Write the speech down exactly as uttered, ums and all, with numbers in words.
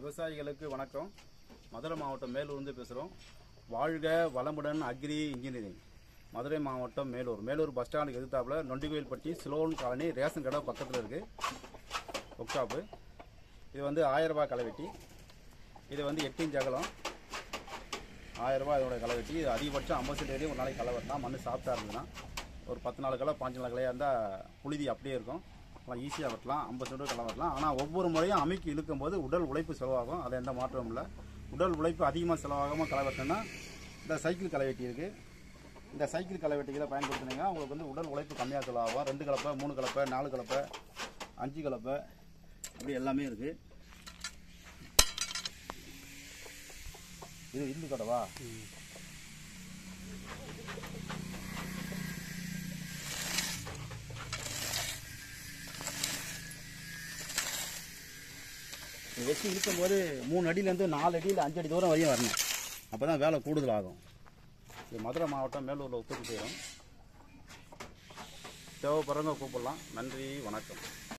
விவசாயிகளுக்கு வணக்கம். மதுரை மாவட்டம் மேலூர்ந்து பேசுகிறோம். வாழ்க வளமுடன் அக்ரி இன்ஜினியரிங். மதுரை மாவட்டம் மேலூர் மேலூர் பஸ் ஸ்டாண்டுக்கு எதிர்த்தாப்புல நொண்டிகோயில்பட்டி சிலோன் காலனி ரேஷன் கடை பக்கத்தில் இருக்குது ஒர்க் ஷாப்பு. இது வந்து ஆயிரம் ரூபாய் களைவெட்டி. இது வந்து எட்டு இன்ச் அகலம், ஆயிரம் ரூபாய் இதோட களைவெட்டி. இது அதிகபட்சம் ஐம்பது சென்ட் வரையும் ஒரு நாளைக்கு களை வெட்டலாம். மண் சாஃப்டாக இருந்ததுன்னா ஒரு பத்து நாலு களை பாஞ்சு நாலு களையாக இருந்தால் புழுதி அப்படியே இருக்கும், ஈஸியாக வெட்டலாம். ஐம்பது சென்ட் களை வெட்டலாம். ஆனால் ஒவ்வொரு முறையும் அமைக்கி இழுக்கும் போது உடல் உழைப்பு செலவாகும். அது எந்த மாற்றமும் இல்லை. உடல் உழைப்பு அதிகமாக செலவாகாமல் களை வெட்டினா இந்த சைக்கிள் களை வெட்டி இருக்குது. இந்த சைக்கிள் களை வெட்டிகளை பயன்படுத்தினீங்கன்னா உங்களுக்கு வந்து உடல் உழைப்பு கம்மியாக செலவாகும். ரெண்டு கலப்பை, மூணு கலப்பை, நாலு கலப்பை, அஞ்சு கலப்பை அப்படி எல்லாமே இருக்குது. இது இருந்து கடவா வெட்டி இருக்கும்போது மூணு அடியிலேருந்து நாலு அடியில் அஞ்சு அடி தூரம் வரையும் வரணும். அப்போ தான் வேலை கூடுதல் ஆகும். இது மதுரை மாவட்டம் மேலூரில் உற்பத்தி செய்கிறோம். தேவைப்படுறவங்க கூப்பிடலாம். நன்றி, வணக்கம்.